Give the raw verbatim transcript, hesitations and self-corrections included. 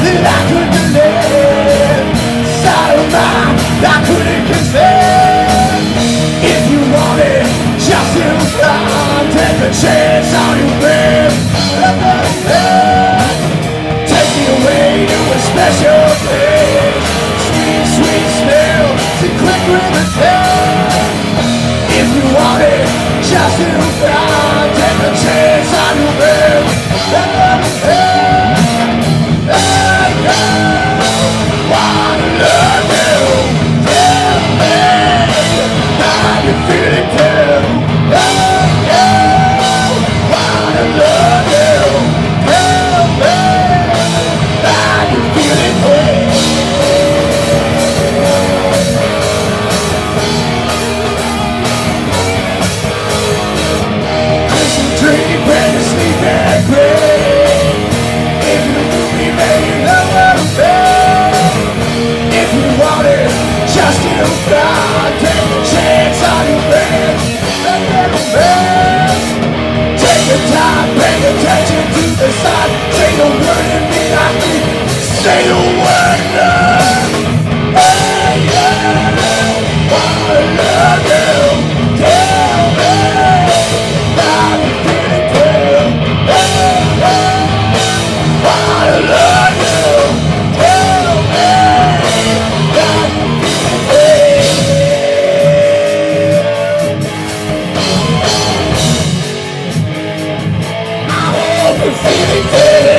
that I couldn't believe. Side of mine, I couldn't confess. If you want it, just to come, take a chance on your bed. Take me away to a special place. Sweet, sweet smell, to quick with the tail. If you want it, just to come, take a chance on your bed. Wanna love you, tell me how you feeling too. Oh, yeah. Wanna love you, tell me how you feeling too. Listen, dream, when you sleep and pray. If you do me, man, you know what I'm saying. If you want it, just you fly. Take a chance on your bed. Take your time, pay attention to the sign. Say the word and be like me. Say the word, love. Hey, yeah. Wanna love you. Tell me how you feeling too. Hey, yeah. Wanna love you. Tell me how you feeling. I hope you're feeling good.